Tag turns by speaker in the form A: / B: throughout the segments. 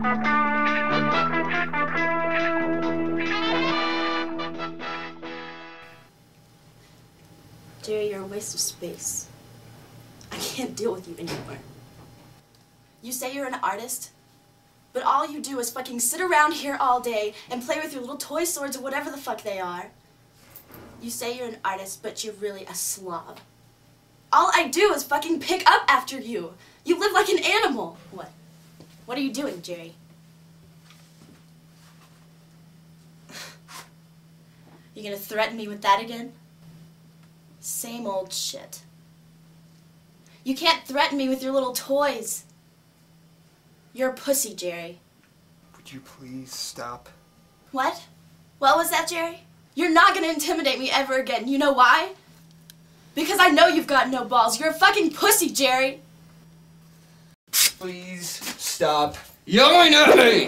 A: Jerry, you're a waste of space. I can't deal with you anymore. You say you're an artist, but all you do is fucking sit around here all day and play with your little toy swords or whatever the fuck they are. You say you're an artist, but you're really a slob. All I do is fucking pick up after you. You live like an animal. What? What are you doing, Jerry? You gonna threaten me with that again? Same old shit. You can't threaten me with your little toys. You're a pussy, Jerry.
B: Would you please stop?
A: What? What was that, Jerry? You're not gonna intimidate me ever again. You know why? Because I know you've got no balls. You're a fucking pussy, Jerry.
B: Please stop yelling at me!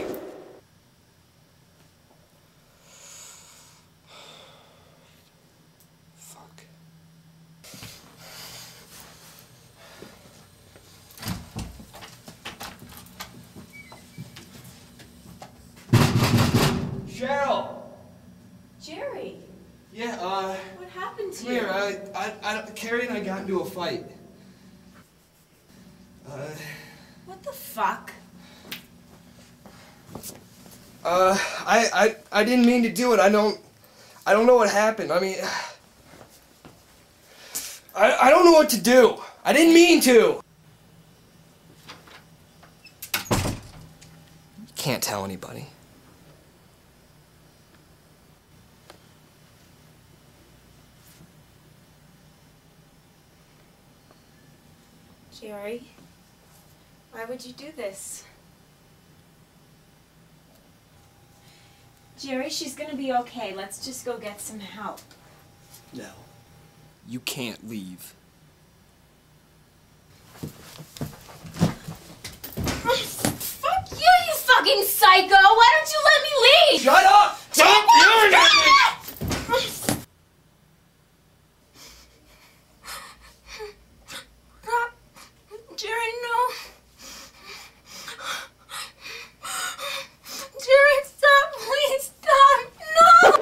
B: Fuck. Cheryl!
A: Jerry.
B: Yeah,
A: What happened to
B: come
A: you?
B: here, Carrie and I got into a fight.
A: What the fuck?
B: I didn't mean to do it. I don't know what happened. I mean, I don't know what to do. I didn't mean to. You can't tell anybody.
C: Jerry, why would you do this? Jerry, she's gonna be okay. Let's just go get some help.
B: No. You can't leave.
C: Fuck you, you fucking psycho! Why don't you let me leave?
B: Shut up! Stop yelling at me!
C: Jerry, no. Jerry, stop! Please stop! No!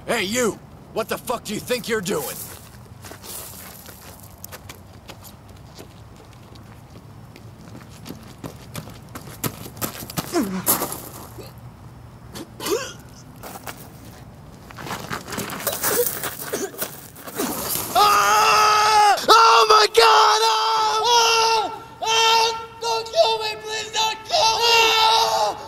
D: Hey, you! What the fuck do you think you're doing?
E: Oh my God! Oh! Oh! Don't kill me, please! Don't kill me!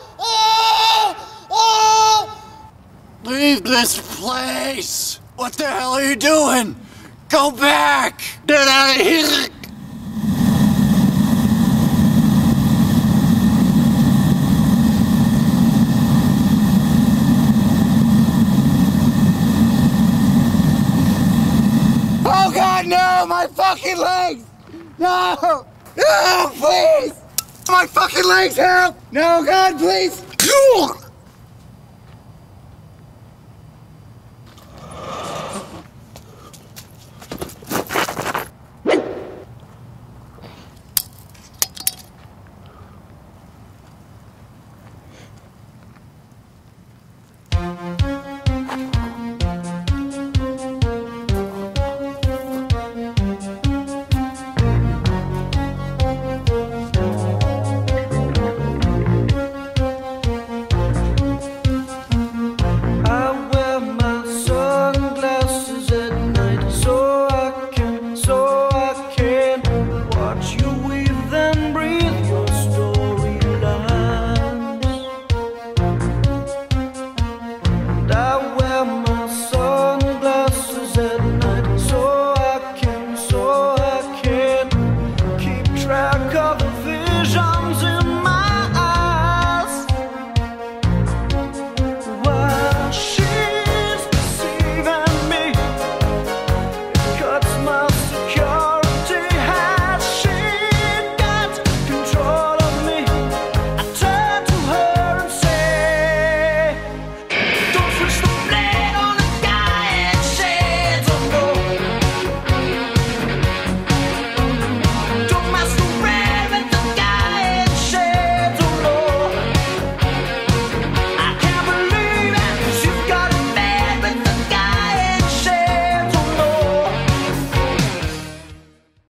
D: Leave this place! What the hell are you doing? Go back! Get out of here!
E: Oh God, no! My fucking legs! No! No, please! My fucking legs, help! No, God, please!